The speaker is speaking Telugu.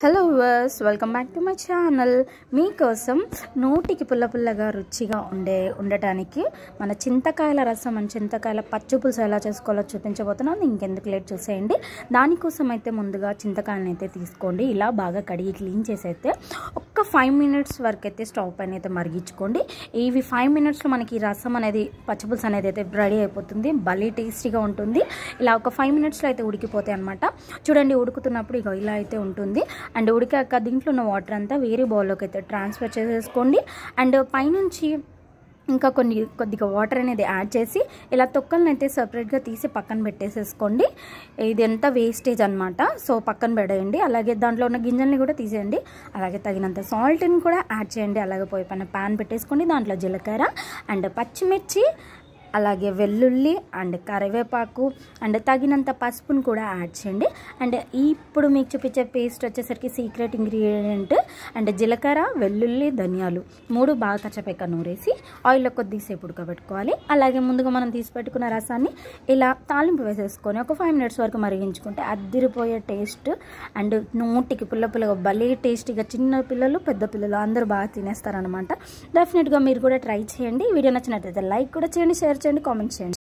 Hello viewers, welcome back to my channel. మీకోసం నోటికి పుల్లగా రుచిగా ఉండటానికి మన చింతకాయల రసం అండ్ చింతకాయల పచ్చిపులుసు ఎలా చేసుకోవాలో చూపించబోతున్నాను. ఇంకెందుకు లేట్ చూసేయండి. దానికోసం అయితే ముందుగా చింతకాయలను అయితే తీసుకోండి. ఇలా బాగా కడిగి క్లీన్ చేసి అయితే ఒక్క 5 minutes వరకు అయితే స్టవ్ పైన అయితే మరిగించుకోండి. ఇవి 5 minutesలో మనకి రసం అనేది పచ్చిపులుసు అనేది అయితే రెడీ అయిపోతుంది. భలే టేస్టీగా ఉంటుంది. ఇలా ఒక 5 minutesలో అయితే ఉడికిపోతాయి అనమాట. చూడండి, ఉడుకుతున్నప్పుడు ఇక ఇలా అయితే ఉంటుంది. అండ్ ఉడికాక దీంట్లో ఉన్న వాటర్ అంతా వేరే బౌల్లోకి అయితే ట్రాన్స్ఫర్ చేసేసుకోండి. అండ్ పైనుంచి ఇంకా కొద్దిగా వాటర్ అనేది యాడ్ చేసి ఇలా తొక్కలను అయితే సపరేట్గా తీసి పక్కన పెట్టేసేసుకోండి. ఇది ఎంత వేస్టేజ్ అనమాట. సో పక్కన పెట్టేయండి. అలాగే దాంట్లో ఉన్న గింజల్ని కూడా తీసేయండి. అలాగే తగినంత సాల్ట్ని కూడా యాడ్ చేయండి. అలాగే పోయి పైన ప్యాన్ పెట్టేసుకోండి. దాంట్లో జీలకర్ర అండ్ పచ్చిమిర్చి, అలాగే వెల్లుల్లి అండ్ కరివేపాకు అండ్ తగినంత పసుపును కూడా యాడ్ చేయండి. అండ్ ఇప్పుడు మీకు చూపించే పేస్ట్ వచ్చేసరికి సీక్రెట్ ఇంగ్రీడియంట్. అండ్ జీలకర్ర, వెల్లుల్లి, ధనియాలు 3 బాగా కచ్చపెక్క నూరేసి ఆయిల్లో కొద్దిసేపు ఉడకబెట్టుకోవాలి. అలాగే ముందుగా మనం తీసి పెట్టుకున్న రసాన్ని ఇలా తాలింపు వేసేసుకొని ఒక 5 minutes వరకు మరిగించుకుంటే అద్దిరిపోయే టేస్ట్ అండ్ నోటికి పుల్లగా భలే టేస్టీగా చిన్న పిల్లలు పెద్ద పిల్లలు అందరూ బాగా తినేస్తారనమాట. డెఫినెట్గా మీరు కూడా ట్రై చేయండి. వీడియో నచ్చినట్లయితే లైక్ కూడా చేయండి, షేర్ చేయండి, కామెంట్ చేయండి.